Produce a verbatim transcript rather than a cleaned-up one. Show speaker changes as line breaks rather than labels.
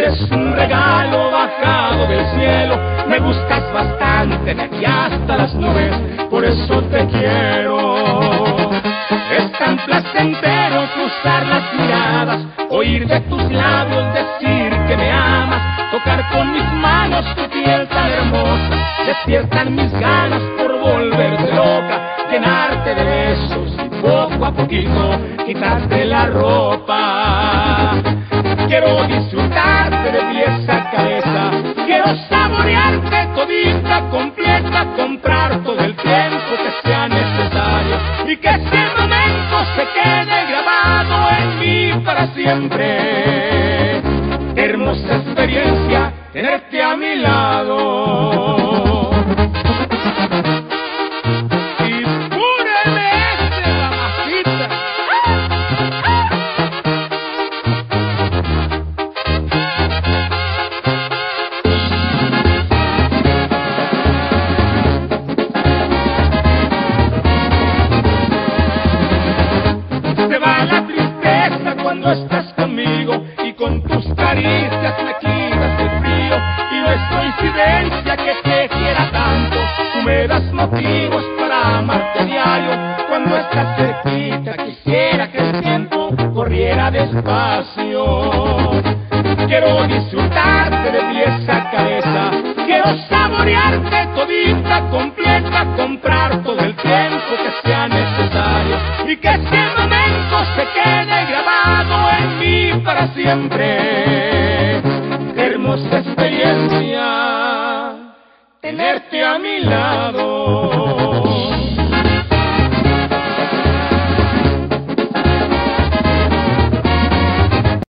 eres un regalo bajado del cielo. Me gustas bastante de aquí hasta las nubes, por eso te quiero. Es tan placentero cruzar las miradas, oír de tus labios decir que me amas, tocar con mis manos tu piel tan hermosa. Despiertan mis ganas por volverte loca, llenarte de besos y poco a poquito quitarte la ropa. Quiero disfrutarte de pies a cabeza, quiero saborearte todita, completa, comprar todo el tiempo que sea necesario y que ese momento se quede grabado en mí para siempre. Qué hermosa experiencia tenerte a mi lado. Cuando estás conmigo y con tus caricias me quitas el frío, y no es coincidencia que te quiera tanto, tú me das motivos para amarte diario. Cuando estás cerquita quisiera que el tiempo corriera despacio. Quiero disfrutarte de pies a cabeza, quiero saborearte todita, completa, comprar todo el tiempo que sea necesario y que ese momento se quede grabado en mí para siempre. Qué hermosa experiencia tenerte a mi lado.